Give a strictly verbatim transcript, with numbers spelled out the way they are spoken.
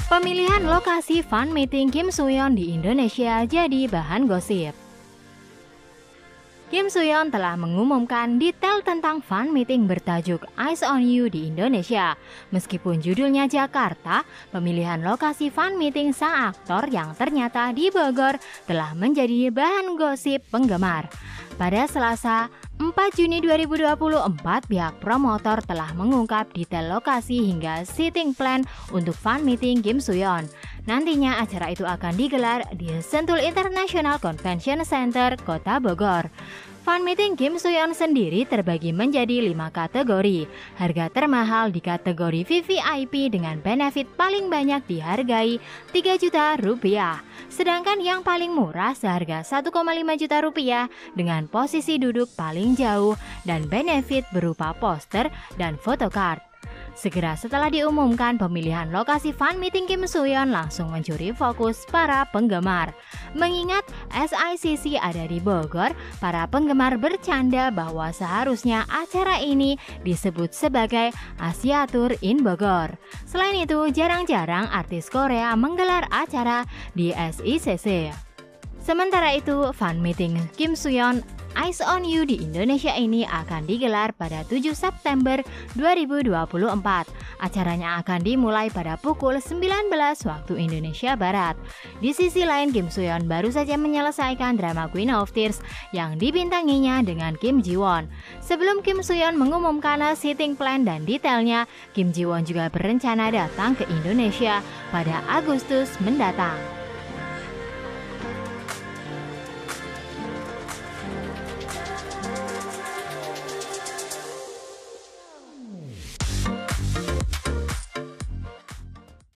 Pemilihan lokasi fan meeting Kim Soo-yeon di Indonesia jadi bahan gosip. Kim Soo-yeon telah mengumumkan detail tentang fan meeting bertajuk Eyes on You di Indonesia. Meskipun judulnya Jakarta, pemilihan lokasi fan meeting sang aktor yang ternyata di Bogor telah menjadi bahan gosip penggemar. Pada Selasa, empat Juni dua ribu dua puluh empat, pihak promotor telah mengungkap detail lokasi hingga seating plan untuk fan meeting Kim Soo-yeon. Nantinya acara itu akan digelar di Sentul International Convention Center, Kota Bogor. Fan meeting Kim Soo-yeon sendiri terbagi menjadi lima kategori. Harga termahal di kategori V V I P dengan benefit paling banyak dihargai tiga juta rupiah. Sedangkan yang paling murah seharga satu koma lima juta rupiah dengan posisi duduk paling jauh dan benefit berupa poster dan photocard. Segera setelah diumumkan pemilihan lokasi fan meeting Kim Soo-yeon langsung mencuri fokus para penggemar. Mengingat S I C C ada di Bogor, para penggemar bercanda bahwa seharusnya acara ini disebut sebagai Asia Tour in Bogor. Selain itu, jarang-jarang artis Korea menggelar acara di S I C C. Sementara itu, fan meeting Kim Soo-yeon Eyes on You di Indonesia ini akan digelar pada tujuh September dua ribu dua puluh empat. Acaranya akan dimulai pada pukul sembilan belas waktu Indonesia Barat. Di sisi lain, Kim Soo-yeon baru saja menyelesaikan drama Queen of Tears yang dibintanginya dengan Kim Ji Won. Sebelum Kim Soo-yeon mengumumkan seating plan dan detailnya, Kim Ji Won juga berencana datang ke Indonesia pada Agustus mendatang.